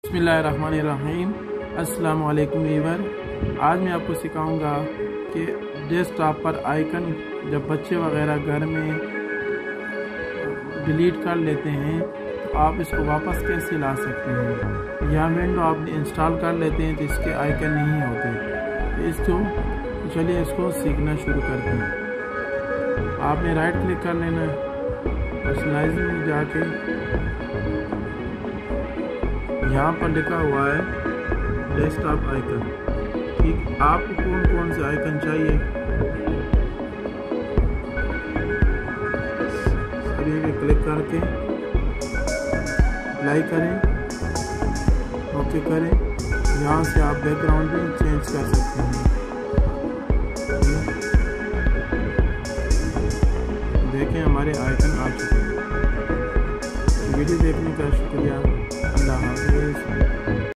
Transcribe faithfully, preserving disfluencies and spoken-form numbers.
बिस्मिल्लाहिर्रहमानिर्रहीम। अस्सलाम वालेकुम वीवर। आज मैं आपको सिखाऊंगा कि डेस्कटॉप पर आइकन जब बच्चे वगैरह घर में डिलीट कर लेते हैं तो आप इसको वापस कैसे ला सकते हैं। या विंडो आप इंस्टॉल कर लेते हैं तो इसके आइकन नहीं होते। तो इसको चलिए इसको सीखना शुरू करते हैं। आपने राइट क्लिक कर लेना है, पर्सनलाइज में जाके यहाँ पर लिखा हुआ है डेस्कटॉप आइकन। ठीक, आपको कौन कौन से आइकन चाहिए सभी पे क्लिक करके अप्लाई करें, ओके करें। यहाँ से आप बैकग्राउंड भी चेंज कर सकते हैं। देखें हमारे आइकन आ चुके हैं। वीडियो देखने का शुक्रिया। अल्लाह हाफ़िज़।